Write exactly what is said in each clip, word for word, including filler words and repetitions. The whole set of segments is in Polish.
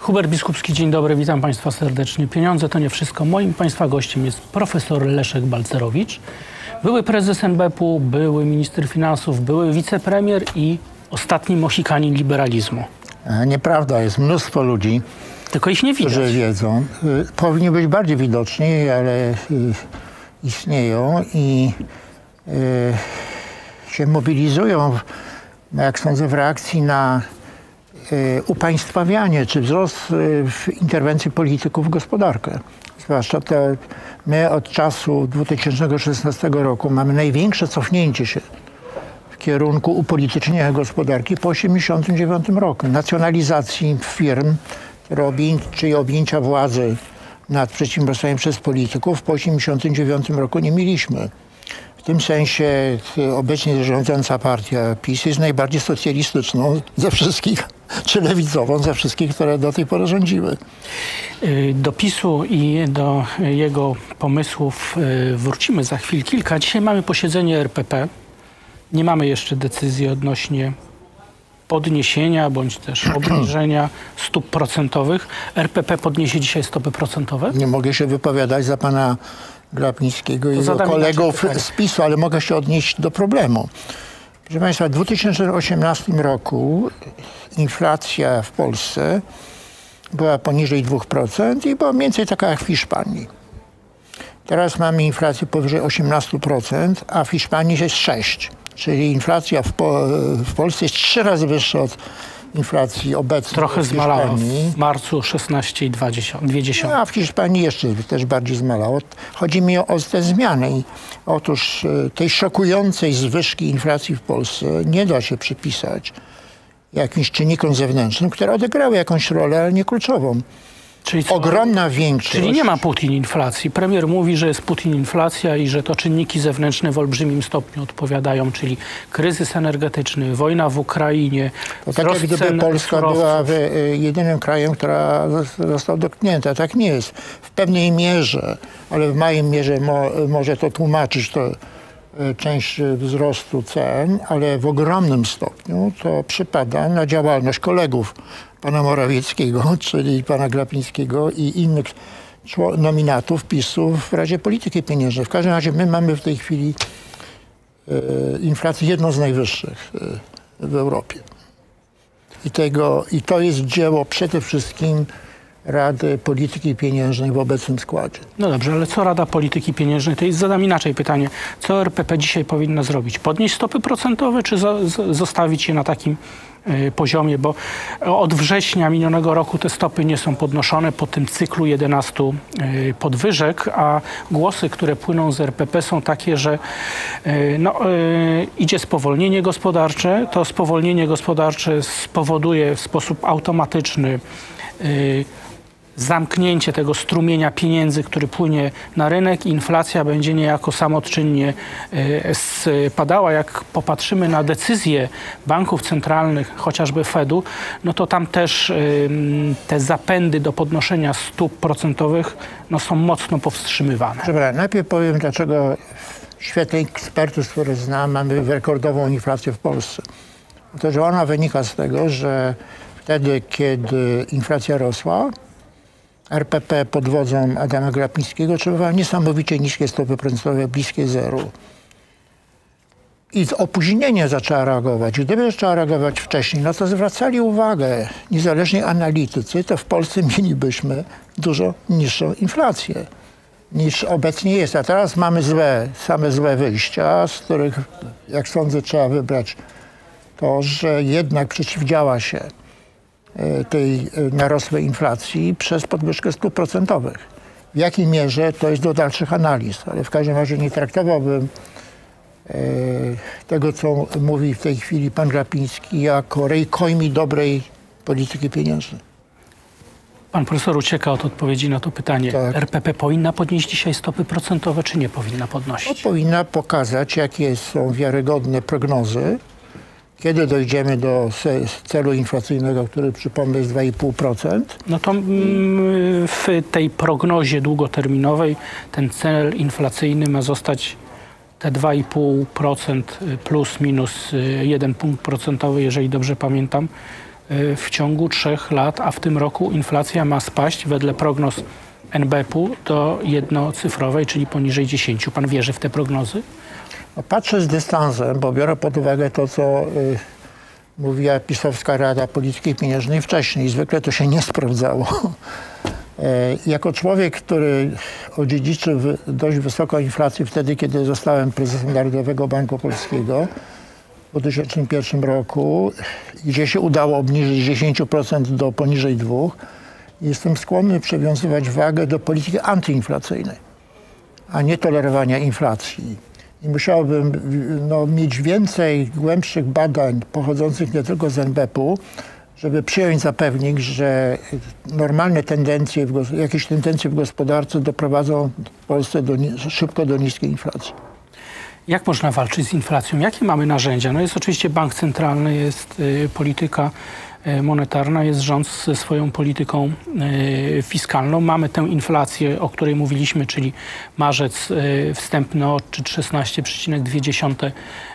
Hubert Biskupski, dzień dobry, witam Państwa serdecznie. Pieniądze to nie wszystko. Moim Państwa gościem jest profesor Leszek Balcerowicz, były prezes en be pe u, były minister finansów, były wicepremier i ostatni Mohikanin liberalizmu. Nieprawda, jest mnóstwo ludzi, tylko ich nie widać. Którzy wiedzą. Powinni być bardziej widoczni, ale istnieją i się mobilizują, jak sądzę, w reakcji na upaństwawianie czy wzrost w interwencji polityków w gospodarkę. Zwłaszcza te, my od czasu dwa tysiące szesnastego roku mamy największe cofnięcie się w kierunku upolitycznienia gospodarki po tysiąc dziewięćset osiemdziesiątym dziewiątym roku. Nacjonalizacji firm, robień, czy objęcia władzy nad przedsiębiorstwami przez polityków po tysiąc dziewięćset osiemdziesiątym dziewiątym roku nie mieliśmy. W tym sensie obecnie rządząca partia PiS jest najbardziej socjalistyczną ze wszystkich, czy lewicową ze wszystkich, które do tej pory rządziły. Do PiSu i do jego pomysłów wrócimy za chwil kilka. Dzisiaj mamy posiedzenie er pe pe. Nie mamy jeszcze decyzji odnośnie podniesienia bądź też obniżenia stóp procentowych. er pe pe podniesie dzisiaj stopy procentowe? Nie mogę się wypowiadać za pana Glapińskiego i jego kolegów z PiSu, ale mogę się odnieść do problemu. Proszę Państwa, w dwa tysiące osiemnastym roku inflacja w Polsce była poniżej dwóch procent i była mniej więcej taka jak w Hiszpanii. Teraz mamy inflację powyżej osiemnastu procent, a w Hiszpanii jest sześć procent. Czyli inflacja w, po, w Polsce jest trzy razy wyższa od inflacji obecnej. Trochę zmalała w marcu szesnaście i dwa dziesiąte. A w Hiszpanii jeszcze też bardziej zmalało. Chodzi mi o, o te zmiany. I otóż tej szokującej zwyżki inflacji w Polsce nie da się przypisać jakimś czynnikom zewnętrznym, które odegrały jakąś rolę, ale nie kluczową. Czyli co? Ogromna większość. Czyli nie ma Putin inflacji. Premier mówi, że jest Putin inflacja i że to czynniki zewnętrzne w olbrzymim stopniu odpowiadają, czyli kryzys energetyczny, wojna w Ukrainie, to tak jak gdyby Polska surowców. była jedynym krajem, która została dotknięta. Tak nie jest. W pewnej mierze, ale w małej mierze mo, może to tłumaczyć to część wzrostu cen, ale w ogromnym stopniu to przypada na działalność kolegów pana Morawieckiego, czyli pana Glapińskiego i innych nominatów PiSu w Radzie Polityki Pieniężnej. W każdym razie my mamy w tej chwili e, inflację jedną z najwyższych e, w Europie. I, tego, I to jest dzieło przede wszystkim Rady Polityki Pieniężnej w obecnym składzie. No dobrze, ale co Rada Polityki Pieniężnej? To jest zadam inaczej pytanie. Co er pe pe dzisiaj powinna zrobić? Podnieść stopy procentowe, czy za, z, zostawić je na takim y, poziomie? Bo od września minionego roku te stopy nie są podnoszone po tym cyklu jedenastu y, podwyżek, a głosy, które płyną z er pe pe są takie, że y, no, y, idzie spowolnienie gospodarcze. To spowolnienie gospodarcze spowoduje w sposób automatyczny y, zamknięcie tego strumienia pieniędzy, który płynie na rynek i inflacja będzie niejako samotczynnie spadała. Jak popatrzymy na decyzje banków centralnych, chociażby Fedu, no to tam też te zapędy do podnoszenia stóp procentowych no, są mocno powstrzymywane. Dobra, najpierw powiem, dlaczego w świetle ekspertów, które znam, mamy rekordową inflację w Polsce. To, że ona wynika z tego, że wtedy, kiedy inflacja rosła, er pe pe pod wodzą Adama Glapińskiego otrzymywała niesamowicie niskie stopy procentowe, bliskie zeru. I z opóźnieniem zaczęła reagować. Gdyby zaczęła reagować wcześniej, no to zwracali uwagę niezależni analitycy, to w Polsce mielibyśmy dużo niższą inflację niż obecnie jest. A teraz mamy złe, same złe wyjścia, z których, jak sądzę, trzeba wybrać to, że jednak przeciwdziała się tej narosłej inflacji przez podwyżkę stóp procentowych. W jakiej mierze to jest do dalszych analiz, ale w każdym razie nie traktowałbym e, tego, co mówi w tej chwili pan Glapiński, jako rękojmi dobrej polityki pieniężnej. Pan profesor ucieka od odpowiedzi na to pytanie. Tak. er pe pe powinna podnieść dzisiaj stopy procentowe, czy nie powinna podnosić? No, powinna pokazać, jakie są wiarygodne prognozy, kiedy dojdziemy do celu inflacyjnego, który, przypomnę, jest dwa i pół procent. No to w tej prognozie długoterminowej ten cel inflacyjny ma zostać te dwa i pół procent plus minus jeden punkt procentowy, jeżeli dobrze pamiętam, w ciągu trzech lat, a w tym roku inflacja ma spaść wedle prognoz N B P u do jednocyfrowej, czyli poniżej dziesięciu. Pan wierzy w te prognozy? No, patrzę z dystansem, bo biorę pod uwagę to, co y, mówiła pisowska Rada Polityki Pieniężnej wcześniej. Zwykle to się nie sprawdzało. E, jako człowiek, który odziedziczył dość wysoką inflację wtedy, kiedy zostałem prezesem Narodowego Banku Polskiego w dwa tysiące pierwszym roku, gdzie się udało obniżyć z dziesięciu procent do poniżej dwóch procent, jestem skłonny przywiązywać wagę do polityki antyinflacyjnej, a nie tolerowania inflacji. I musiałbym no, mieć więcej głębszych badań pochodzących nie tylko z N B P u, żeby przyjąć za pewnik, że normalne tendencje, w, jakieś tendencje w gospodarce doprowadzą w Polsce do, szybko do niskiej inflacji. Jak można walczyć z inflacją? Jakie mamy narzędzia? No jest oczywiście bank centralny, jest y, polityka y, monetarna, jest rząd ze swoją polityką y, fiskalną. Mamy tę inflację, o której mówiliśmy, czyli marzec y, wstępny odczyt szesnaście przecinek dwa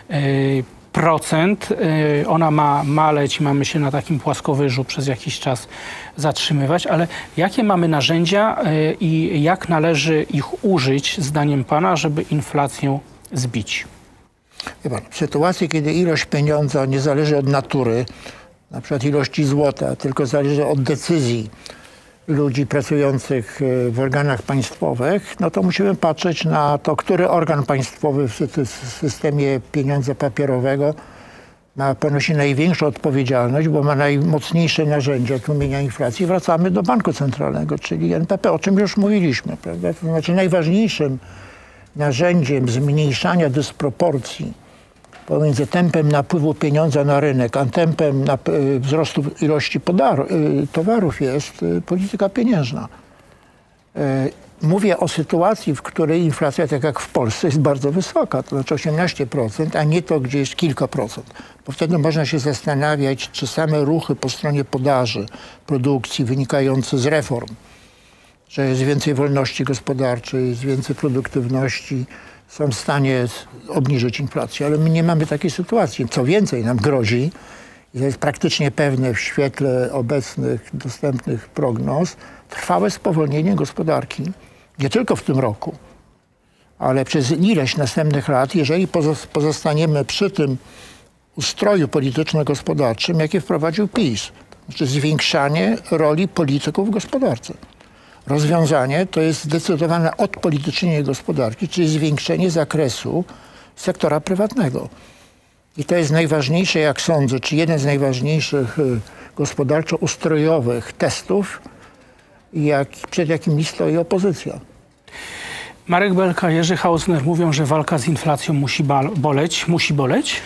procent. Y, ona ma maleć i mamy się na takim płaskowyżu przez jakiś czas zatrzymywać, ale jakie mamy narzędzia y, i jak należy ich użyć, zdaniem pana, żeby inflację zbić? Wie pan, w sytuacji, kiedy ilość pieniądza nie zależy od natury, na przykład ilości złota, tylko zależy od decyzji ludzi pracujących w organach państwowych, no to musimy patrzeć na to, który organ państwowy w systemie pieniądza papierowego ma, ponosi największą odpowiedzialność, bo ma najmocniejsze narzędzia tłumienia inflacji. Wracamy do Banku Centralnego, czyli N B P, o czym już mówiliśmy, prawda? To znaczy najważniejszym narzędziem zmniejszania dysproporcji pomiędzy tempem napływu pieniądza na rynek, a tempem na, y, wzrostu ilości podaru, y, towarów jest y, polityka pieniężna. Y, mówię o sytuacji, w której inflacja, tak jak w Polsce, jest bardzo wysoka, to znaczy osiemnaście procent, a nie to, gdzie jest kilka procent. Bo wtedy można się zastanawiać, czy same ruchy po stronie podaży, produkcji wynikające z reform, że jest więcej wolności gospodarczej, jest więcej produktywności, są w stanie obniżyć inflację. Ale my nie mamy takiej sytuacji. Co więcej, nam grozi, i to jest praktycznie pewne w świetle obecnych dostępnych prognoz, trwałe spowolnienie gospodarki, nie tylko w tym roku, ale przez ileś następnych lat, jeżeli pozostaniemy przy tym ustroju polityczno-gospodarczym, jaki wprowadził PiS. Znaczy zwiększanie roli polityków w gospodarce. Rozwiązanie to jest zdecydowane odpolitycznienie gospodarki, czyli zwiększenie zakresu sektora prywatnego. I to jest najważniejsze, jak sądzę, czy jeden z najważniejszych gospodarczo-ustrojowych testów, jak, przed jakimi stoi opozycja. Marek Belka, Jerzy Hausner mówią, że walka z inflacją musi boleć. Musi boleć?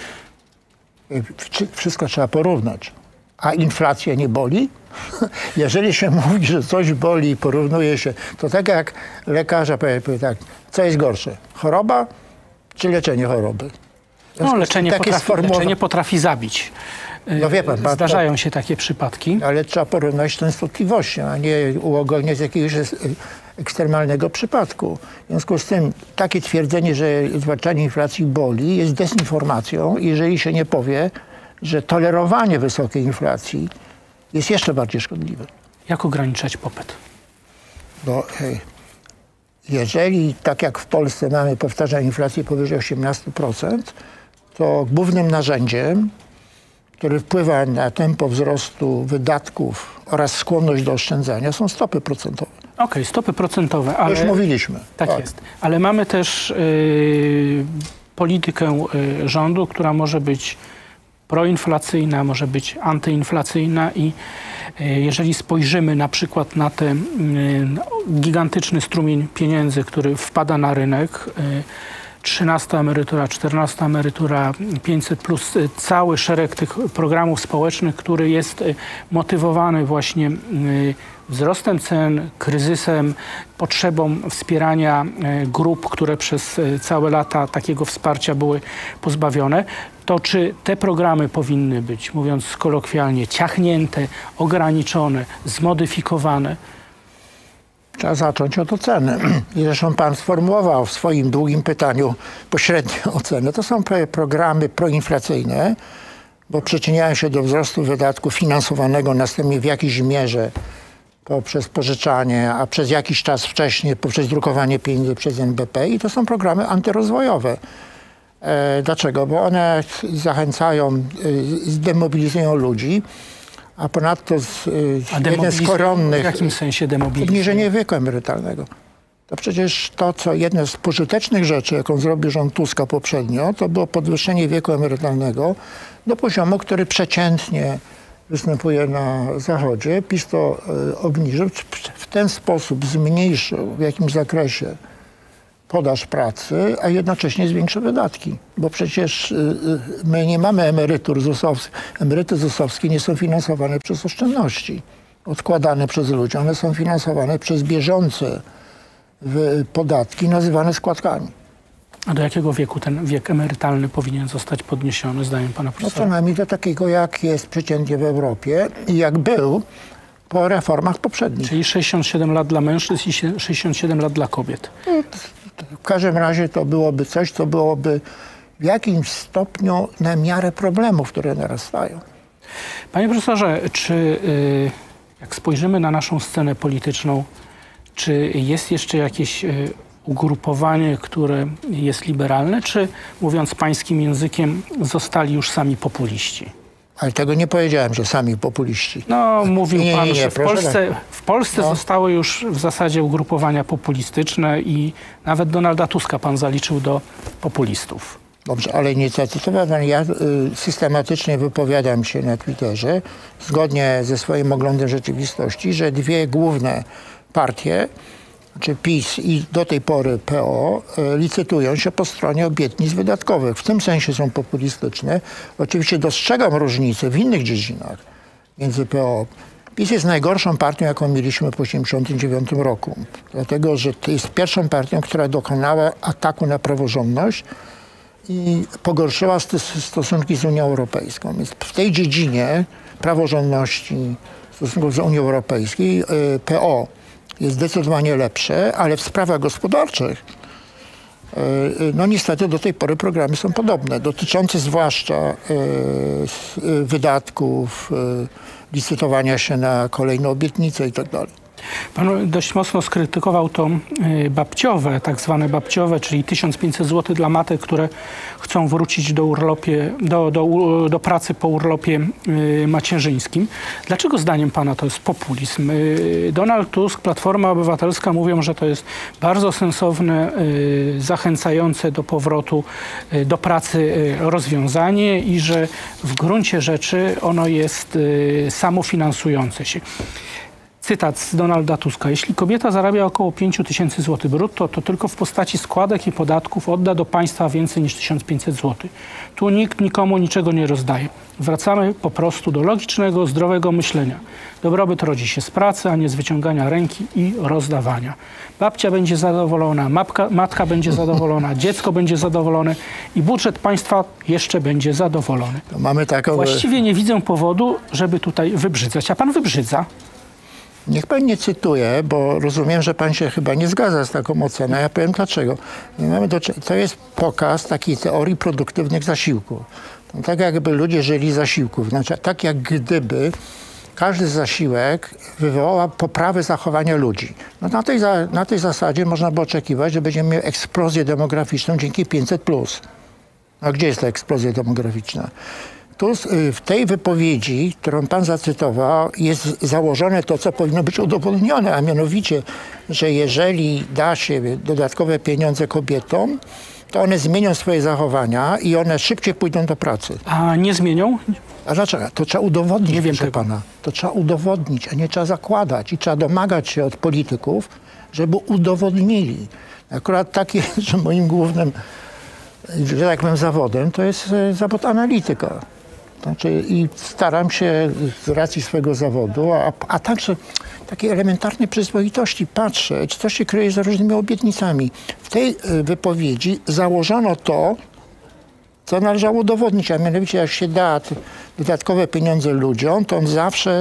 Wszystko trzeba porównać. A inflacja nie boli? Jeżeli się mówi, że coś boli i porównuje się, to tak jak lekarza powie, powie tak, co jest gorsze? Choroba czy leczenie choroby? No, leczenie potrafi, leczenie potrafi zabić. No wie pan, Zdarzają się takie przypadki. Ale trzeba porównać częstotliwością, a nie uogólniać z jakiegoś ekstremalnego przypadku. W związku z tym takie twierdzenie, że zwalczanie inflacji boli, jest dezinformacją, jeżeli się nie powie, że tolerowanie wysokiej inflacji jest jeszcze bardziej szkodliwe. Jak ograniczać popyt? Bo hej, jeżeli, tak jak w Polsce mamy, powtarzam, inflację powyżej osiemnaście procent, to głównym narzędziem, który wpływa na tempo wzrostu wydatków oraz skłonność do oszczędzania, są stopy procentowe. Okej, okay, stopy procentowe, ale... To już mówiliśmy. Tak, tak. jest. Ale mamy też yy, politykę yy, rządu, która może być proinflacyjna, może być antyinflacyjna i jeżeli spojrzymy na przykład na ten gigantyczny strumień pieniędzy, który wpada na rynek, trzynasta emerytura, czternasta emerytura, pięćset plus, cały szereg tych programów społecznych, który jest motywowany właśnie wzrostem cen, kryzysem, potrzebą wspierania grup, które przez całe lata takiego wsparcia były pozbawione, to czy te programy powinny być, mówiąc kolokwialnie, ciachnięte, ograniczone, zmodyfikowane? Trzeba zacząć od oceny. I zresztą pan sformułował w swoim długim pytaniu pośrednią ocenę. To są programy proinflacyjne, bo przyczyniają się do wzrostu wydatków finansowanego następnie w jakiejś mierze poprzez pożyczanie, a przez jakiś czas wcześniej poprzez drukowanie pieniędzy przez N B P i to są programy antyrozwojowe. E, dlaczego? Bo one zachęcają, y, zdemobilizują ludzi, a ponadto z, y, A jeden z koronnych... W jakim sensie demobilizują? Obniżenie wieku emerytalnego. To przecież to, co jedne z pożytecznych rzeczy, jaką zrobił rząd Tuska poprzednio, to było podwyższenie wieku emerytalnego do poziomu, który przeciętnie występuje na Zachodzie. PiS to y, obniżył, w ten sposób zmniejszył w jakimś zakresie podaż pracy, a jednocześnie zwiększył wydatki. Bo przecież y, y, my nie mamy emerytur zusowskich. Emeryty zusowskie nie są finansowane przez oszczędności odkładane przez ludzi. One są finansowane przez bieżące w podatki nazywane składkami. A do jakiego wieku ten wiek emerytalny powinien zostać podniesiony, zdaniem pana No profesora? co najmniej do takiego, jak jest przeciętnie w Europie i jak był po reformach poprzednich. Czyli sześćdziesiąt siedem lat dla mężczyzn i sześćdziesiąt siedem lat dla kobiet. W każdym razie to byłoby coś, co byłoby w jakimś stopniu na miarę problemów, które narastają. Panie profesorze, czy y, jak spojrzymy na naszą scenę polityczną, czy jest jeszcze jakieś y, ugrupowanie, które jest liberalne, czy mówiąc pańskim językiem, zostali już sami populiści? Ale tego nie powiedziałem, że sami populiści. No, mówił Nie, nie, pan, nie, że w proszę Polsce, w Polsce No. zostały już w zasadzie ugrupowania populistyczne i nawet Donalda Tuska pan zaliczył do populistów. Dobrze, ale nie zacytowałem. Ja y, systematycznie wypowiadam się na Twitterze, zgodnie ze swoim oglądem rzeczywistości, że dwie główne partie, czy PiS i do tej pory P O, y, licytują się po stronie obietnic wydatkowych. W tym sensie są populistyczne. Oczywiście dostrzegam różnice w innych dziedzinach między P O. PiS jest najgorszą partią, jaką mieliśmy po tysiąc dziewięćset osiemdziesiątym dziewiątym roku. Dlatego, że to jest pierwszą partią, która dokonała ataku na praworządność i pogorszyła stosunki z Unią Europejską. Więc w tej dziedzinie praworządności stosunków z Unią Europejską P O jest zdecydowanie lepsze, ale w sprawach gospodarczych no niestety do tej pory programy są podobne, dotyczące zwłaszcza wydatków, licytowania się na kolejne obietnice i tak dalej. Pan dość mocno skrytykował to y, babciowe, tak zwane babciowe, czyli tysiąc pięćset złotych dla matek, które chcą wrócić do, urlopie, do, do, do pracy po urlopie y, macierzyńskim. Dlaczego zdaniem pana to jest populizm? Y, Donald Tusk, Platforma Obywatelska mówią, że to jest bardzo sensowne, y, zachęcające do powrotu y, do pracy y, rozwiązanie i że w gruncie rzeczy ono jest y, samofinansujące się. Cytat z Donalda Tuska. Jeśli kobieta zarabia około pięć tysięcy złotych brutto, to tylko w postaci składek i podatków odda do państwa więcej niż tysiąc pięćset złotych. Tu nikt nikomu niczego nie rozdaje. Wracamy po prostu do logicznego, zdrowego myślenia. Dobrobyt rodzi się z pracy, a nie z wyciągania ręki i rozdawania. Babcia będzie zadowolona, matka, matka będzie zadowolona, dziecko będzie zadowolone i budżet państwa jeszcze będzie zadowolony. To mamy taką... Właściwie nie widzę powodu, żeby tutaj wybrzydzać. A pan wybrzydza. Niech pan nie cytuje, bo rozumiem, że pan się chyba nie zgadza z taką oceną. Ja powiem dlaczego. Mamy do, to jest pokaz takiej teorii produktywnych zasiłków. To tak jakby ludzie żyli z zasiłków. Znaczy, tak jak gdyby każdy zasiłek wywołał poprawę zachowania ludzi. No na, tej, na tej zasadzie można by oczekiwać, że będziemy mieli eksplozję demograficzną dzięki pięćset plus. A gdzie jest ta eksplozja demograficzna? Tu w tej wypowiedzi, którą pan zacytował, jest założone to, co powinno być udowodnione, a mianowicie, że jeżeli da się dodatkowe pieniądze kobietom, to one zmienią swoje zachowania i one szybciej pójdą do pracy. A nie zmienią? A dlaczego? To trzeba udowodnić, Nie wiem proszę tego. pana. To trzeba udowodnić, a nie trzeba zakładać. I trzeba domagać się od polityków, żeby udowodnili. Akurat takie, że moim głównym, że tak powiem, zawodem, to jest zawód analityka. Znaczy, i staram się z racji swojego zawodu, a, a także takiej elementarnej przyzwoitości patrzeć, co się kryje za różnymi obietnicami. W tej wypowiedzi założono to, co należało udowodnić, a mianowicie jak się da dodatkowe pieniądze ludziom, to on zawsze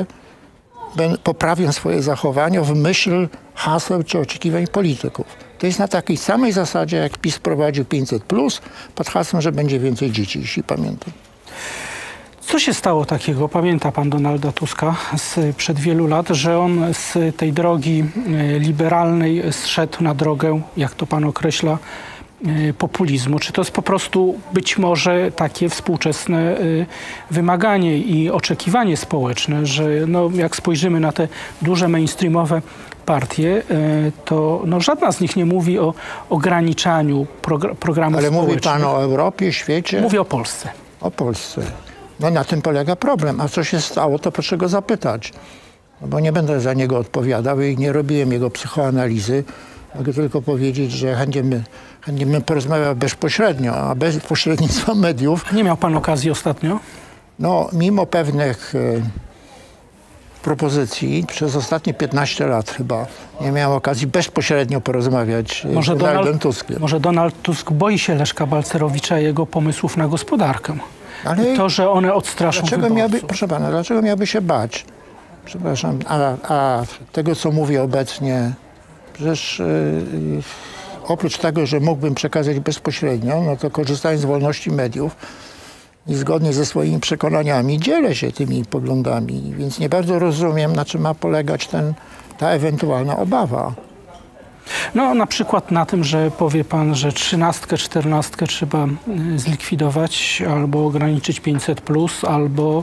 poprawią swoje zachowania w myśl haseł czy oczekiwań polityków. To jest na takiej samej zasadzie, jak PiS wprowadził pięćset plus, pod hasłem, że będzie więcej dzieci, jeśli pamiętam. Co się stało takiego, pamięta pan Donalda Tuska sprzed wielu lat, że on z tej drogi e, liberalnej zszedł na drogę, jak to pan określa, e, populizmu? Czy to jest po prostu być może takie współczesne e, wymaganie i oczekiwanie społeczne, że no, jak spojrzymy na te duże mainstreamowe partie, e, to no, żadna z nich nie mówi o ograniczaniu progr programów Ale społecznych. mówi pan o Europie, świecie? Mówię o Polsce. O Polsce. No na tym polega problem. A co się stało, to proszę go zapytać. No bo nie będę za niego odpowiadał i nie robiłem jego psychoanalizy. Mogę tylko powiedzieć, że chętnie bym, chętnie bym porozmawiał bezpośrednio, a bez pośrednictwa mediów. Nie miał pan okazji ostatnio? No, mimo pewnych e, propozycji przez ostatnie piętnaście lat chyba nie miałem okazji bezpośrednio porozmawiać e, Może z Donaldem Donald, Tuskiem. może Donald Tusk boi się Leszka Balcerowicza i jego pomysłów na gospodarkę. Ale I to, że one odstraszą dlaczego wyborców. miałby, proszę pana, dlaczego miałby się bać? Przepraszam, a, a tego, co mówię obecnie, przecież yy, oprócz tego, że mógłbym przekazać bezpośrednio, no to korzystając z wolności mediów i zgodnie ze swoimi przekonaniami dzielę się tymi poglądami, więc nie bardzo rozumiem, na czym ma polegać ten, ta ewentualna obawa. No na przykład na tym, że powie pan, że trzynastkę, czternastkę trzeba y, zlikwidować albo ograniczyć pięćset plus, albo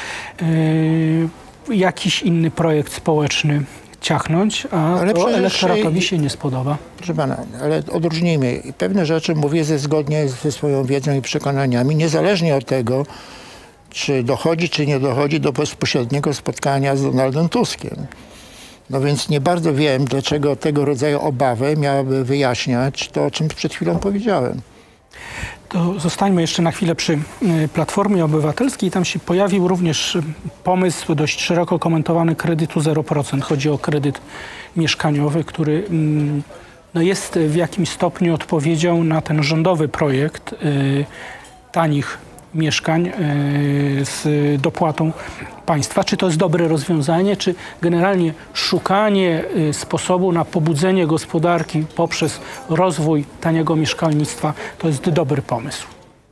y, jakiś inny projekt społeczny ciachnąć, a Ale to przecież- elektoratowi się nie spodoba. Proszę pana, ale odróżnijmy. Pewne rzeczy mówię ze zgodnie ze swoją wiedzą i przekonaniami, niezależnie od tego, czy dochodzi, czy nie dochodzi do bezpośredniego spotkania z Donaldem Tuskiem. No więc nie bardzo wiem, dlaczego tego rodzaju obawy miałaby wyjaśniać to, o czym przed chwilą powiedziałem. To zostańmy jeszcze na chwilę przy y, Platformie Obywatelskiej. Tam się pojawił również y, pomysł dość szeroko komentowany kredytu zero procent. Chodzi o kredyt mieszkaniowy, który mm, no jest w jakimś stopniu odpowiedzią na ten rządowy projekt y, tanich mieszkań y, z dopłatą państwa. Czy to jest dobre rozwiązanie, czy generalnie szukanie y, sposobu na pobudzenie gospodarki poprzez rozwój taniego mieszkalnictwa to jest dobry pomysł?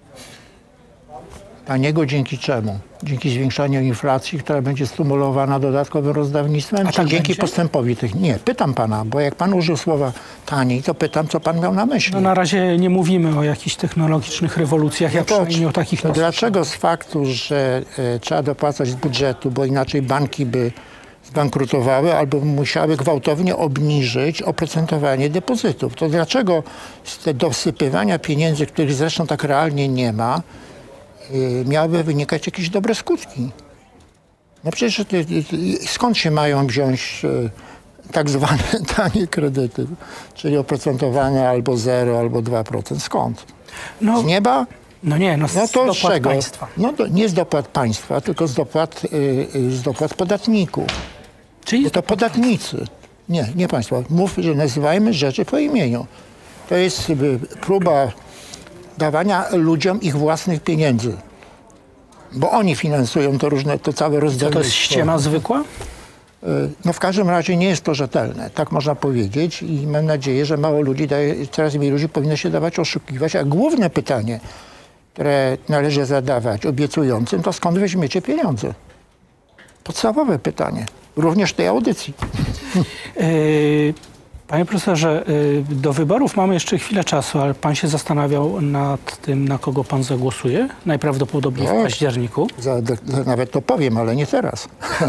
Taniego dzięki czemu? Dzięki zwiększaniu inflacji, która będzie stymulowana dodatkowym rozdawnictwem, A czy tak dzięki będzie? postępowi tych? Nie, pytam pana, bo jak pan użył słowa taniej, to pytam, co pan miał na myśli. No na razie nie mówimy o jakichś technologicznych rewolucjach, ja No to, przynajmniej o takich to nie dlaczego z faktu, że e, trzeba dopłacać z budżetu, bo inaczej banki by zbankrutowały albo musiały gwałtownie obniżyć oprocentowanie depozytów, to dlaczego z te dosypywania pieniędzy, których zresztą tak realnie nie ma, y, miałyby wynikać jakieś dobre skutki? No przecież ty, ty, skąd się mają wziąć y, tak zwane tanie kredyty, czyli oprocentowane albo zero, albo dwa procent? Skąd? No, Z nieba? no nie, no z No to z dopłat czego? państwa. No to nie z dopłat państwa, tylko z dopłat, y, y, z dopłat podatników. Czyli Bo to podatnicy. Nie, nie państwa. Mów, że nazywajmy rzeczy po imieniu. To jest y, próba dawania ludziom ich własnych pieniędzy. Bo oni finansują to różne, to całe to, to rozdawnictwo. jest ściema zwykła? Y, No w każdym razie nie jest to rzetelne, tak można powiedzieć i mam nadzieję, że mało ludzi daje, coraz mniej ludzi powinno się dawać oszukiwać, a główne pytanie, które należy zadawać obiecującym, to skąd weźmiecie pieniądze? Podstawowe pytanie, również tej audycji. Yy, Panie profesorze, yy, do wyborów mamy jeszcze chwilę czasu, ale pan się zastanawiał nad tym, na kogo pan zagłosuje? Najprawdopodobniej w Tak. październiku. Za, za, nawet to powiem, ale nie teraz.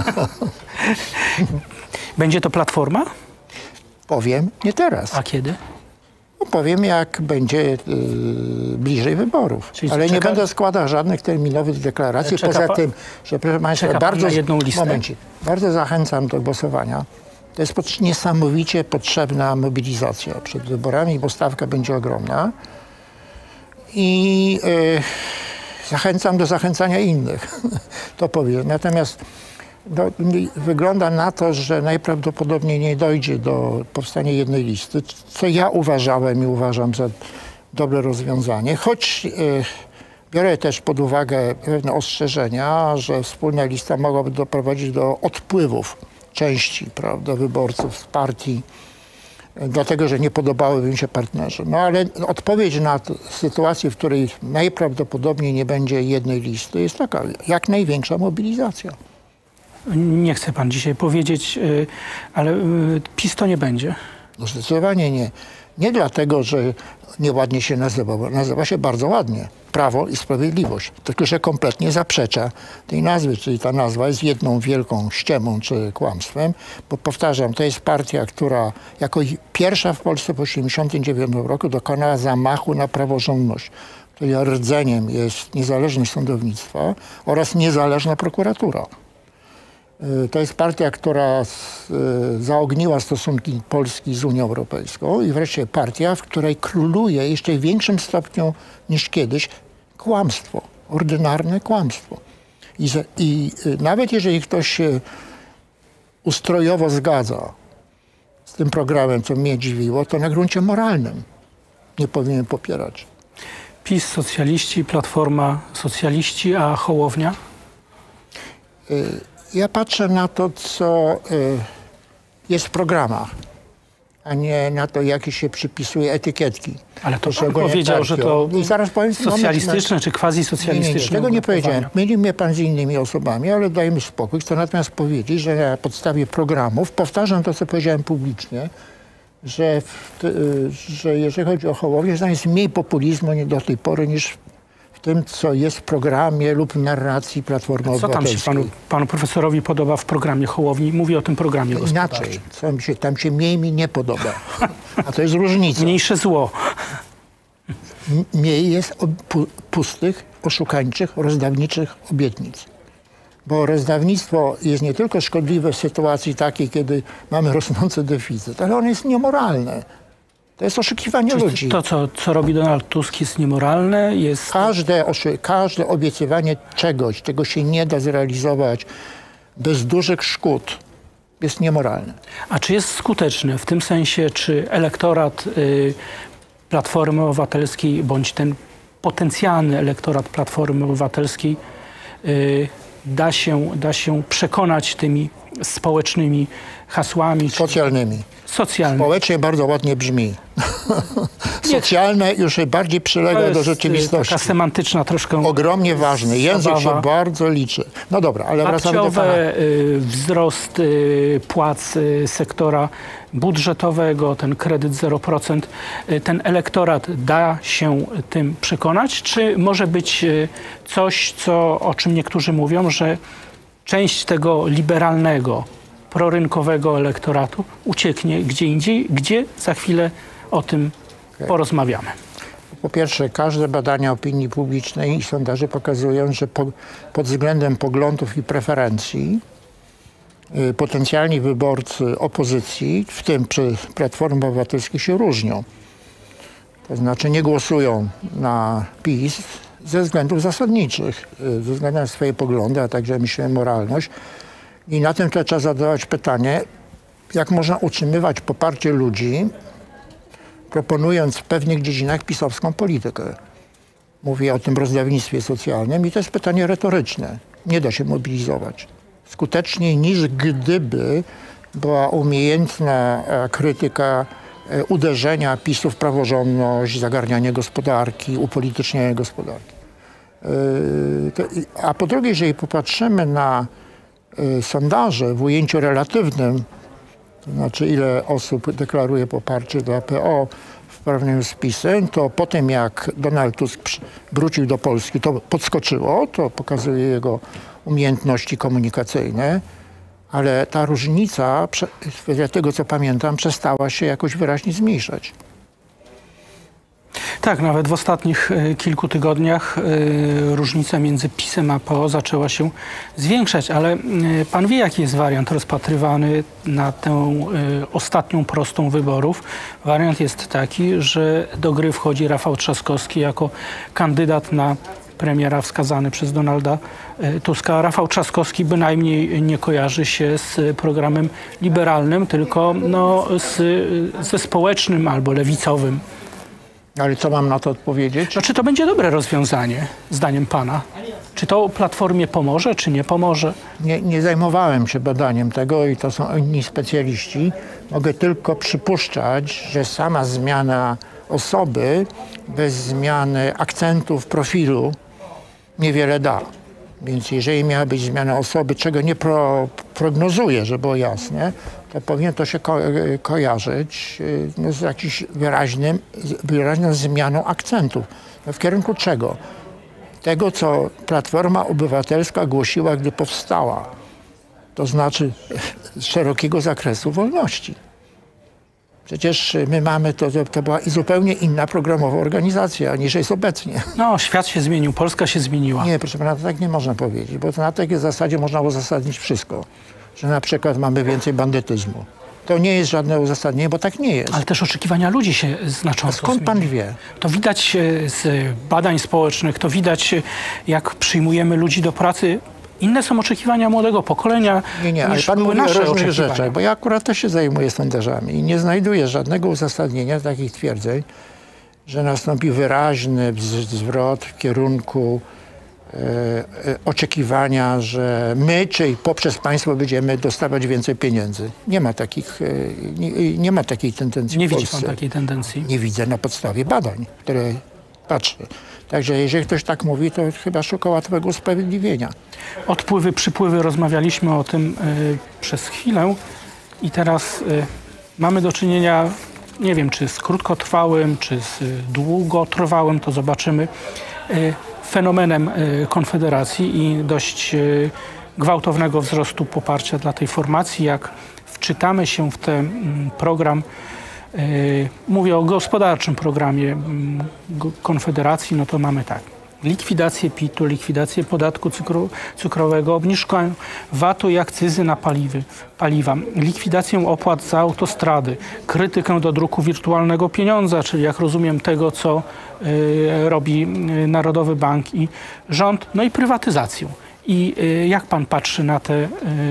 Będzie to Platforma? Powiem nie teraz. A kiedy? No, powiem, jak będzie y, bliżej wyborów. Czyli Ale nie czeka- będę składał żadnych terminowych deklaracji. Czeka Poza pa- tym, że proszę Państwa, czeka pan bardzo, na jedną listę? momencik, bardzo zachęcam do głosowania. To jest pot- niesamowicie potrzebna mobilizacja przed wyborami, bo stawka będzie ogromna. I y, zachęcam do zachęcania innych, to powiem. Natomiast no, mi- wygląda na to, że najprawdopodobniej nie dojdzie do powstania jednej listy, co ja uważałem i uważam za dobre rozwiązanie, choć y, biorę też pod uwagę pewne ostrzeżenia, że wspólna lista mogłaby doprowadzić do odpływów części, prawda, wyborców z partii, y, dlatego że nie podobałyby mi się partnerzy. No ale odpowiedź na t- sytuację, w której najprawdopodobniej nie będzie jednej listy, jest taka, jak największa mobilizacja. Nie chce pan dzisiaj powiedzieć, y, ale y, PiS to nie będzie. No zdecydowanie nie. Nie dlatego, że nieładnie się nazywa, bo nazywa się bardzo ładnie. Prawo i Sprawiedliwość. Tylko że kompletnie zaprzecza tej nazwy, czyli ta nazwa jest jedną wielką ściemą czy kłamstwem, bo powtarzam, to jest partia, która jako pierwsza w Polsce po tysiąc dziewięćset osiemdziesiątym dziewiątym roku dokonała zamachu na praworządność, której rdzeniem jest niezależność sądownictwa oraz niezależna prokuratura. To jest partia, która zaogniła stosunki Polski z Unią Europejską i wreszcie partia, w której króluje jeszcze w większym stopniu niż kiedyś kłamstwo, ordynarne kłamstwo. I, i nawet jeżeli ktoś się ustrojowo zgadza z tym programem, co mnie dziwiło, to na gruncie moralnym nie powinien popierać. PiS, socjaliści, Platforma, socjaliści, a Hołownia? Ja patrzę na to, co y, jest w programach, a nie na to, jakie się przypisuje etykietki. Ale to pan powiedział, że to I zaraz powiem, socjalistyczne moment, czy quasi-socjalistyczne. Nie, nie, nie, tego nie powiedziałem. Myli mnie pan z innymi osobami, ale dajmy spokój. Chcę natomiast powiedzieć, że na podstawie programów, powtarzam to, co powiedziałem publicznie, że, w, y, że jeżeli chodzi o Hołownię, że jest mniej populizmu nie do tej pory niż w tym, co jest w programie lub w narracji Platformy Co tam Obywatelskiej. się panu, panu profesorowi podoba w programie Hołowni? Mówię o tym programie gospodarczym. Inaczej, co mi się, tam się mniej mi nie podoba. A to jest różnica. Mniejsze zło. M- Mniej jest pu- pustych, oszukańczych, rozdawniczych obietnic. Bo rozdawnictwo jest nie tylko szkodliwe w sytuacji takiej, kiedy mamy rosnący deficyt, ale ono jest niemoralne. To jest oszukiwanie ludzi. To, co, co robi Donald Tusk, jest niemoralne, jest... Każde, oszy- każde obiecywanie czegoś, czego się nie da zrealizować bez dużych szkód, jest niemoralne. A czy jest skuteczne w tym sensie, czy elektorat y, Platformy Obywatelskiej, bądź ten potencjalny elektorat Platformy Obywatelskiej y, da się, da się przekonać tymi społecznymi hasłami? Czy Socjalnymi. socjalnymi. Społecznie bardzo ładnie brzmi. Socjalne już bardziej To przylega jest, do y, rzeczywistości. taka semantyczna troszkę... Ogromnie ważny. Język zabawa. się bardzo liczy. No dobra, ale wracamy do pana. Akcjowe, y, wzrost y, płac y, sektora budżetowego, ten kredyt zero procent, y, ten elektorat da się tym przekonać? Czy może być y, coś, co, o czym niektórzy mówią, że część tego liberalnego, prorynkowego elektoratu ucieknie gdzie indziej, gdzie za chwilę o tym porozmawiamy? Po pierwsze, każde badania opinii publicznej i sondaże pokazują, że po, pod względem poglądów i preferencji y, potencjalni wyborcy opozycji, w tym przy Platformie Obywatelskiej, się różnią. To znaczy nie głosują na PiS ze względów zasadniczych, y, ze względu na swoje poglądy, a także myślę moralność. I na tym to trzeba zadawać pytanie, jak można utrzymywać poparcie ludzi, proponując w pewnych dziedzinach pisowską politykę. Mówię o tym rozdawnictwie socjalnym i to jest pytanie retoryczne. Nie da się mobilizować skuteczniej niż gdyby była umiejętna e, krytyka e, uderzenia PiSu w praworządność, zagarnianie gospodarki, upolitycznianie gospodarki. E, to, a po drugie, jeżeli popatrzymy na e, sondaże w ujęciu relatywnym, to znaczy ile osób deklaruje poparcie dla P O w porównaniu z PiS-em, to po tym jak Donald Tusk wrócił do Polski, to podskoczyło, to pokazuje jego umiejętności komunikacyjne, ale ta różnica, z tego co pamiętam, przestała się jakoś wyraźnie zmniejszać. Tak, nawet w ostatnich y, kilku tygodniach y, różnica między PiS-em a P O zaczęła się zwiększać, ale y, pan wie, jaki jest wariant rozpatrywany na tę y, ostatnią prostą wyborów. Wariant jest taki, że do gry wchodzi Rafał Trzaskowski jako kandydat na premiera wskazany przez Donalda y, Tuska. Rafał Trzaskowski bynajmniej nie kojarzy się z programem liberalnym, tylko no, z, ze społecznym albo lewicowym. Ale co mam na to odpowiedzieć? No, czy to będzie dobre rozwiązanie, zdaniem pana? Czy to Platformie pomoże, czy nie pomoże? Nie, nie zajmowałem się badaniem tego i to są inni specjaliści. Mogę tylko przypuszczać, że sama zmiana osoby bez zmiany akcentów, profilu niewiele da. Więc jeżeli miała być zmiana osoby, czego nie pro, prognozuję, żeby było jasne, to powinno to się ko kojarzyć no, z jakimś wyraźnym, wyraźną zmianą akcentów. No, w kierunku czego? Tego, co Platforma Obywatelska głosiła, gdy powstała. To znaczy szerokiego zakresu wolności. Przecież my mamy, to, to była i zupełnie inna programowa organizacja, niż jest obecnie. No, świat się zmienił, Polska się zmieniła. Nie, proszę pana, to tak nie można powiedzieć, bo to na takiej zasadzie można uzasadnić wszystko. Że na przykład mamy więcej bandytyzmu. To nie jest żadne uzasadnienie, bo tak nie jest. Ale też oczekiwania ludzi się A znacząco skąd pan zmieniły. wie? To widać e, z badań społecznych, to widać, e, jak przyjmujemy ludzi do pracy. Inne są oczekiwania młodego pokolenia Nie, nie, ale niż pan były mówi o nasze różnych oczekiwania. rzeczach, bo ja akurat też się zajmuję sondażami i nie znajduję żadnego uzasadnienia takich twierdzeń, że nastąpi wyraźny wz- zwrot w kierunku e, e, oczekiwania, że my, czy poprzez państwo będziemy dostawać więcej pieniędzy. Nie ma takich, e, nie, nie ma takiej tendencji Nie w widzi Polsce. pan takiej tendencji? Nie widzę na podstawie badań, które patrzę. Także jeżeli ktoś tak mówi, to chyba szuka łatwego usprawiedliwienia. Odpływy, przypływy, rozmawialiśmy o tym y, przez chwilę i teraz y, mamy do czynienia, nie wiem, czy z krótkotrwałym, czy z y, długotrwałym, to zobaczymy, y, fenomenem y, Konfederacji i dość y, gwałtownego wzrostu poparcia dla tej formacji. Jak wczytamy się w ten mm, program, y, mówię o gospodarczym programie mm, go- Konfederacji, no to mamy tak. Likwidację pitu, likwidację podatku cukru, cukrowego, obniżkę vatu i akcyzy na paliwy, paliwa, likwidację opłat za autostrady, krytykę do druku wirtualnego pieniądza, czyli jak rozumiem tego, co y, robi y, Narodowy Bank i rząd, no i prywatyzację. I y, jak pan patrzy na te y,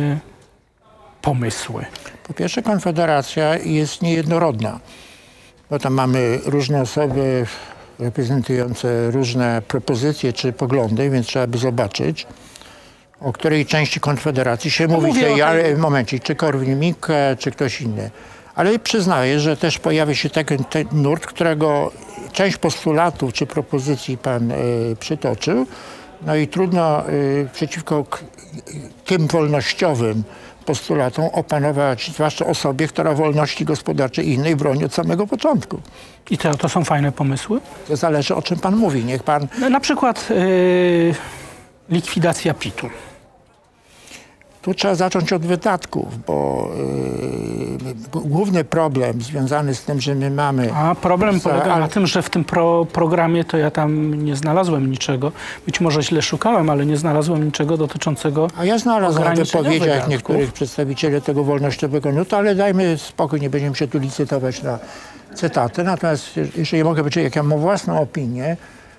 pomysły? Po pierwsze, Konfederacja jest niejednorodna, bo tam mamy różne osoby reprezentujące różne propozycje czy poglądy, więc trzeba by zobaczyć, o której części Konfederacji się mówi. mówię o Ja, tej- momencik, czy Korwin-Mikke, czy ktoś inny. Ale przyznaję, że też pojawia się taki ten nurt, którego część postulatów czy propozycji pan y, przytoczył. No i trudno y, przeciwko k- tym wolnościowym postulatom opanować, zwłaszcza osobie, która wolności gospodarczej i innej broni od samego początku. I to, to są fajne pomysły? To zależy, o czym pan mówi. Niech pan... No, na przykład y, likwidacja pitu. Tu trzeba zacząć od wydatków, bo yy, główny problem związany z tym, że my mamy... A problem Za- polega ale- na tym, że w tym pro, programie to ja tam nie znalazłem niczego. Być może źle szukałem, ale nie znalazłem niczego dotyczącego... A ja znalazłem w ograniczenia wypowiedziach wydatków. niektórych przedstawicieli tego wolnościowego nurtu, ale dajmy spokój, nie będziemy się tu licytować na cytaty. Natomiast jeżeli mogę powiedzieć, jak ja mam własną opinię,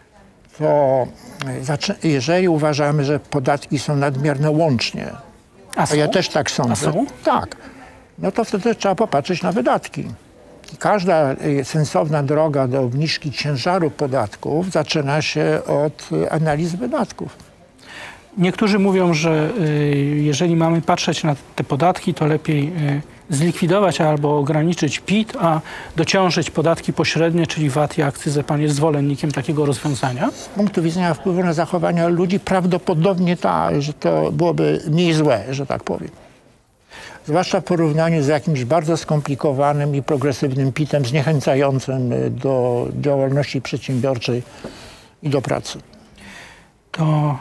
to zaczy- jeżeli uważamy, że podatki są nadmierne łącznie, A a są? ja też tak A sądzę. są? Tak. No to wtedy trzeba popatrzeć na wydatki. I każda y, sensowna droga do obniżki ciężaru podatków zaczyna się od y, analiz wydatków. Niektórzy mówią, że y, jeżeli mamy patrzeć na te podatki, to lepiej y, zlikwidować albo ograniczyć pit, a dociążyć podatki pośrednie, czyli vat i akcyzę. Pan jest zwolennikiem takiego rozwiązania? Z punktu widzenia wpływu na zachowania ludzi prawdopodobnie tak, że to byłoby mniej złe, że tak powiem. Zwłaszcza w porównaniu z jakimś bardzo skomplikowanym i progresywnym pitem zniechęcającym y, do działalności przedsiębiorczej i do pracy. To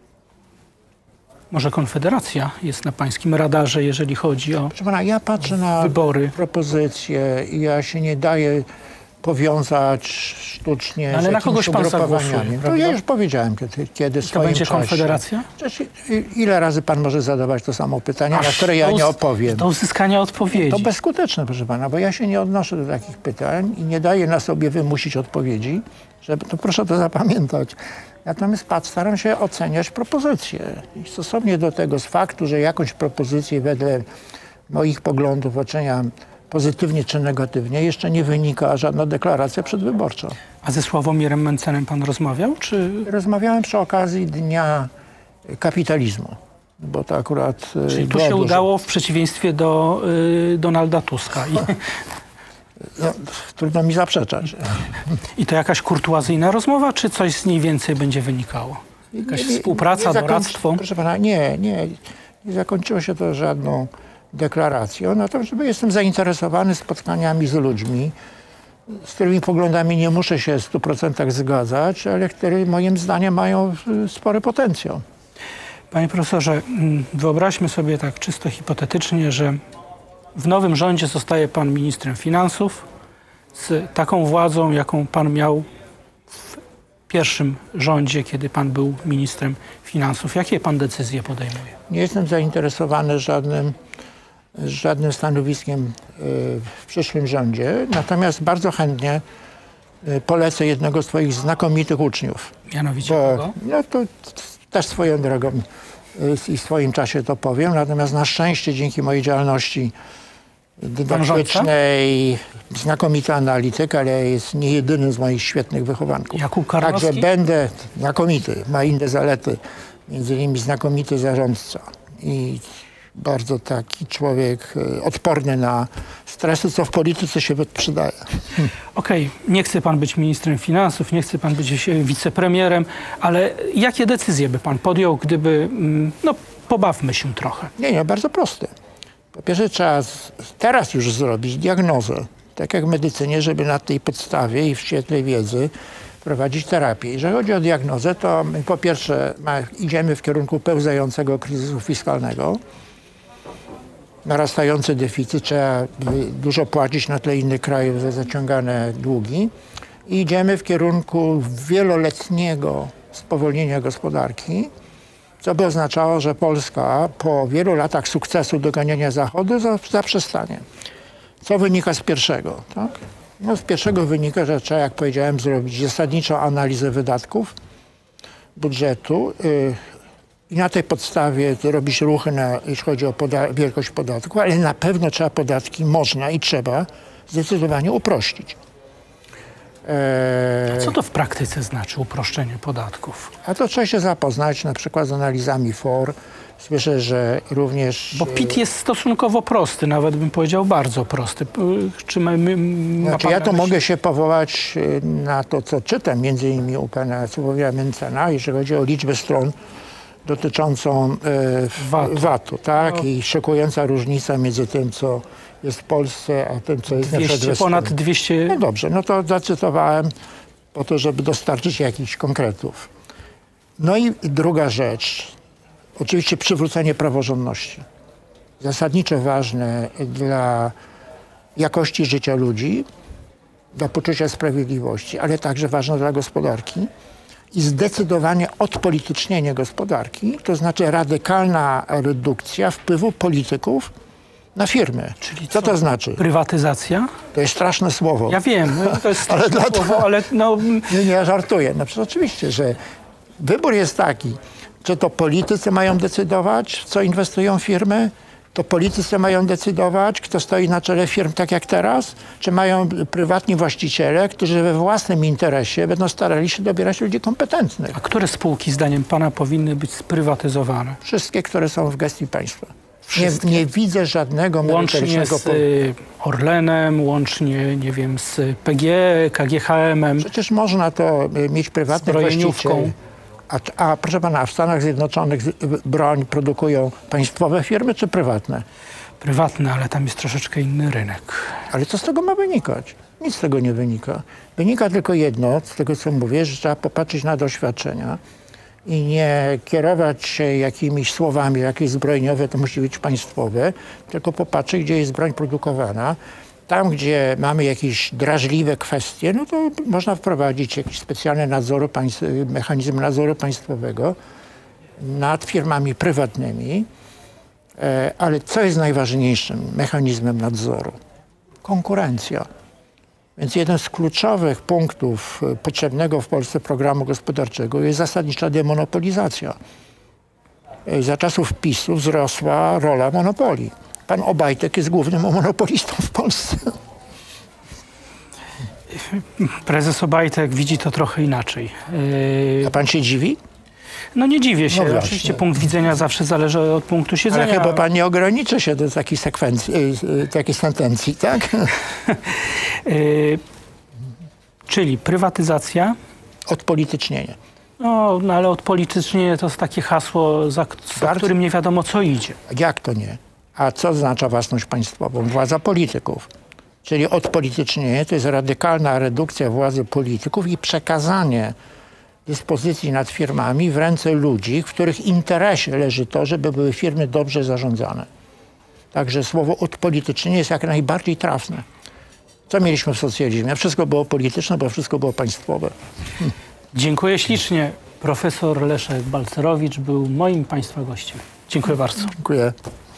może Konfederacja jest na pańskim radarze, jeżeli chodzi o Proszę pana, ja patrzę na wybory. propozycje i ja się nie daję powiązać sztucznie Ale z na jakimiś kogoś pan ugrupowaniami. zagłosuje, To prawda? ja już powiedziałem kiedy, kiedy w To swoim będzie czasie. Konfederacja? Przecież i- ile razy pan może zadawać to samo pytanie, na które ja do nie uz- opowiem. Do uzyskania odpowiedzi. To bezskuteczne, proszę pana, bo ja się nie odnoszę do takich pytań i nie daję na sobie wymusić odpowiedzi, żeby, to proszę to zapamiętać. Natomiast patrz, staram się oceniać propozycje. I stosownie do tego z faktu, że jakąś propozycję wedle moich poglądów oceniam pozytywnie czy negatywnie, jeszcze nie wynika żadna deklaracja przedwyborcza. A ze Sławomirem Mencenem pan rozmawiał, czy... Rozmawiałem przy okazji Dnia kapitalizmu. Bo to akurat... Czyli tu się udało w przeciwieństwie do y, Donalda Tuska. I, no, trudno mi zaprzeczać. I to jakaś kurtuazyjna rozmowa, czy coś z niej więcej będzie wynikało? Jakaś Nie, nie, współpraca, nie zakończy- doradztwo? Proszę pana, nie, nie. Nie zakończyło się to żadną deklaracją. Natomiast jestem zainteresowany spotkaniami z ludźmi, z którymi poglądami nie muszę się w stu procentach zgadzać, ale które moim zdaniem mają y, spory potencjał. Panie profesorze, mm, wyobraźmy sobie tak czysto hipotetycznie, że w nowym rządzie zostaje pan ministrem finansów z taką władzą, jaką pan miał w pierwszym rządzie, kiedy pan był ministrem finansów. Jakie pan decyzje podejmuje? Nie jestem zainteresowany żadnym, żadnym stanowiskiem y, w przyszłym rządzie, natomiast bardzo chętnie y, polecę jednego z twoich znakomitych uczniów. Mianowicie Bo, kogo? no to też swoją drogą y, i w swoim czasie to powiem, natomiast na szczęście dzięki mojej działalności dydaktycznej, znakomity analityk, ale jest nie jedynym z moich świetnych wychowanków. Jakub Karnowski? Także będę znakomity, ma inne zalety, między innymi znakomity zarządca i bardzo taki człowiek y, odporny na stresy, co w polityce się przydaje. Okej, nie chce pan być ministrem finansów, nie chce pan być e, wicepremierem, ale jakie decyzje by pan podjął, gdyby, mm, no pobawmy się trochę. Nie, nie, bardzo proste. Po pierwsze trzeba z, teraz już zrobić diagnozę, tak jak w medycynie, żeby na tej podstawie i w świetle wiedzy prowadzić terapię. Jeżeli chodzi o diagnozę, to my po pierwsze ma, idziemy w kierunku pełzającego kryzysu fiskalnego. Narastający deficyt, trzeba dużo płacić na tle innych krajów za zaciągane długi. I idziemy w kierunku wieloletniego spowolnienia gospodarki, co by oznaczało, że Polska po wielu latach sukcesu doganiania Zachodu zaprzestanie. Co wynika z pierwszego? Tak? No z pierwszego wynika, że trzeba, jak powiedziałem, zrobić zasadniczą analizę wydatków budżetu yy, i na tej podstawie robić ruchy, na, jeśli chodzi o poda wielkość podatku, ale na pewno trzeba podatki, można i trzeba zdecydowanie uprościć. A co to w praktyce znaczy uproszczenie podatków? A to trzeba się zapoznać na przykład z analizami F O R. Słyszę, że również... Bo P I T jest stosunkowo prosty, nawet bym powiedział bardzo prosty. Czy my, my, ma Znaczy, pan ja na to myśli- mogę się powołać y, na to, co czytam, między innymi u pana Sławomira Mencena, jeżeli chodzi o liczbę stron dotyczącą y, VAT-u. VAT-u, tak? No. I szokująca różnica między tym, co jest w Polsce, a tym, co jest na przykład dwieście, w ponad Estonii. dwieście... No dobrze, no to zacytowałem po to, żeby dostarczyć jakichś konkretów. No i druga rzecz, oczywiście przywrócenie praworządności. Zasadniczo ważne dla jakości życia ludzi, dla poczucia sprawiedliwości, ale także ważne dla gospodarki. I zdecydowanie odpolitycznienie gospodarki, to znaczy radykalna redukcja wpływu polityków na firmy. Czyli co, co? to znaczy? Prywatyzacja? To jest straszne słowo. Ja wiem, to jest Ale ale, dla- słowo, ale no, Nie, nie, ja żartuję. No przecież oczywiście, że wybór jest taki, czy to politycy mają decydować, w co inwestują firmy, to politycy mają decydować, kto stoi na czele firm tak jak teraz, czy mają prywatni właściciele, którzy we własnym interesie będą starali się dobierać ludzi kompetentnych. a które spółki zdaniem pana powinny być sprywatyzowane? Wszystkie, które są w gestii państwa. Nie, Wszystkie? nie widzę żadnego Łącznie merytorycznego z powodu. y, Orlenem, łącznie, nie wiem, z P G, K G H M-em. Przecież można to y, mieć prywatnych Zbrojeniówką. właścicieli. A, a proszę pana, w Stanach Zjednoczonych z- broń produkują państwowe firmy czy prywatne? Prywatne, ale tam jest troszeczkę inny rynek. Ale co z tego ma wynikać? Nic z tego nie wynika. Wynika tylko jedno, z tego co mówię, że trzeba popatrzeć na doświadczenia i nie kierować się jakimiś słowami, jakieś zbrojeniowe to musi być państwowe, tylko popatrzeć, gdzie jest broń produkowana. Tam, gdzie mamy jakieś drażliwe kwestie, no to można wprowadzić jakiś specjalny nadzoru państw, mechanizm nadzoru państwowego nad firmami prywatnymi. E, Ale co jest najważniejszym mechanizmem nadzoru? Konkurencja. Więc jeden z kluczowych punktów e, potrzebnego w Polsce programu gospodarczego jest zasadnicza demonopolizacja. E, Za czasów PiSu wzrosła rola monopolii. Pan Obajtek jest głównym monopolistą w Polsce. Prezes Obajtek widzi to trochę inaczej. Yy, A pan się dziwi? No nie dziwię się. No właśnie. Oczywiście punkt widzenia zawsze zależy od punktu siedzenia. Ale chyba pan nie ograniczy się do takiej sekwencji, y, y, takiej sentencji, tak? Y, czyli prywatyzacja. Odpolitycznienie. No, no ale odpolitycznienie to jest takie hasło, za, za Bardzo- którym nie wiadomo co idzie. Jak to nie? A co oznacza własność państwową? Władza polityków. Czyli odpolitycznienie to jest radykalna redukcja władzy polityków i przekazanie dyspozycji nad firmami w ręce ludzi, w których interesie leży to, żeby były firmy dobrze zarządzane. Także słowo odpolitycznienie jest jak najbardziej trafne. Co mieliśmy w socjalizmie? Wszystko było polityczne, bo wszystko było państwowe. Dziękuję ślicznie. Profesor Leszek Balcerowicz był moim Państwa gościem. Dziękuję bardzo. Dziękuję.